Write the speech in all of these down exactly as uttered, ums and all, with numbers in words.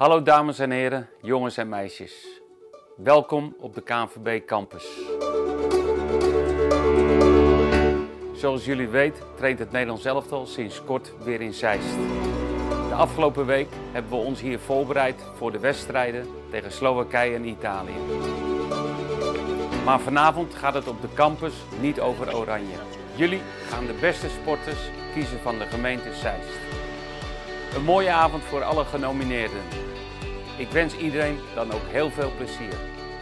Hallo dames en heren, jongens en meisjes. Welkom op de K N V B Campus. Zoals jullie weten traint het Nederlands elftal sinds kort weer in Zeist. De afgelopen week hebben we ons hier voorbereid voor de wedstrijden tegen Slowakije en Italië. Maar vanavond gaat het op de campus niet over Oranje. Jullie gaan de beste sporters kiezen van de gemeente Zeist. Een mooie avond voor alle genomineerden. Ik wens iedereen dan ook heel veel plezier.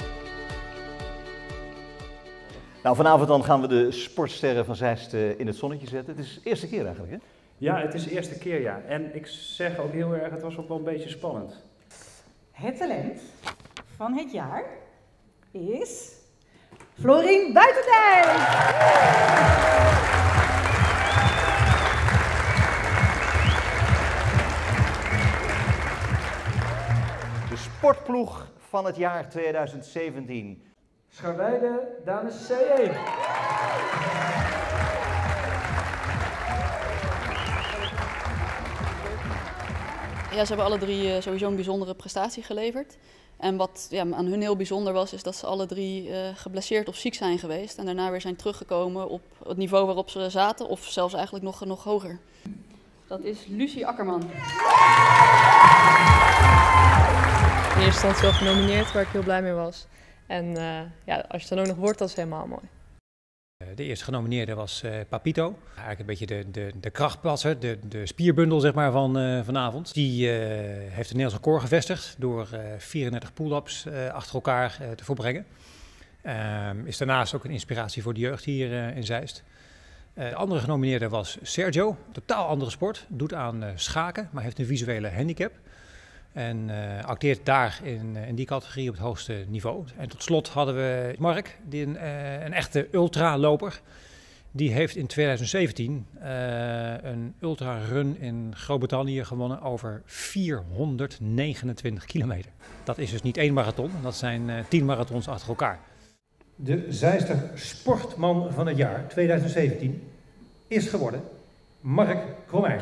Nou, vanavond dan gaan we de sportsterren van Zeist in het zonnetje zetten. Het is de eerste keer eigenlijk, hè? Ja, het is de eerste keer, ja. En ik zeg ook heel erg, het was ook wel een beetje spannend. Het talent van het jaar is Florien Buitendijk. De sportploeg van het jaar tweeduizend zeventien. Scharweide, dames C één. Ja, ze hebben alle drie sowieso een bijzondere prestatie geleverd. En wat ja, aan hun heel bijzonder was, is dat ze alle drie uh, geblesseerd of ziek zijn geweest. En daarna weer zijn teruggekomen op het niveau waarop ze zaten, of zelfs eigenlijk nog, nog hoger. Dat is Lucie Akkerman. In eerste instantie wel genomineerd, waar ik heel blij mee was. En uh, ja, als je het dan ook nog wordt, dat is helemaal mooi. De eerste genomineerde was uh, Papito. Eigenlijk een beetje de, de, de krachtpasser, de, de spierbundel zeg maar, van uh, vanavond. Die uh, heeft het Nederlands record gevestigd door uh, vierendertig pull-ups uh, achter elkaar uh, te volbrengen. Uh, is daarnaast ook een inspiratie voor de jeugd hier uh, in Zeist. Uh, de andere genomineerde was Sergio. Totaal andere sport. Doet aan uh, schaken, maar heeft een visuele handicap. En uh, acteert daar in, in die categorie op het hoogste niveau. En tot slot hadden we Mark, die een, uh, een echte ultraloper. Die heeft in tweeduizend zeventien uh, een ultrarun in Groot-Brittannië gewonnen over vierhonderdnegenentwintig kilometer. Dat is dus niet één marathon, dat zijn uh, tien marathons achter elkaar. De Zeister Sportman van het jaar tweeduizend zeventien is geworden Mark Kromijk.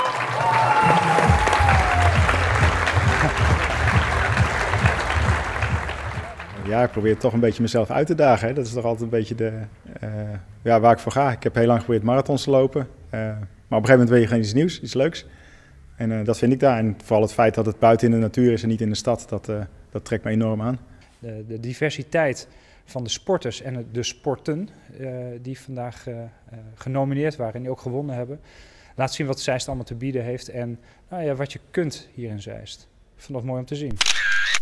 Ja, ik probeer toch een beetje mezelf uit te dagen. Hè. Dat is toch altijd een beetje de, uh, ja, waar ik voor ga. Ik heb heel lang geprobeerd marathons te lopen. Uh, maar op een gegeven moment wil je gewoon iets nieuws, iets leuks. En uh, dat vind ik daar. En vooral het feit dat het buiten in de natuur is en niet in de stad, dat, uh, dat trekt me enorm aan. De, de diversiteit van de sporters en de sporten uh, die vandaag uh, uh, genomineerd waren en die ook gewonnen hebben, laat zien wat Zeist allemaal te bieden heeft en nou ja, wat je kunt hier in Zeist. Ik vond dat mooi om te zien.